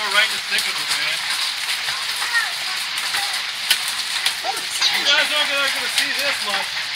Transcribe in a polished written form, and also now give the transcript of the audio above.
we're right in the thick of it, man. You guys aren't going to see this much.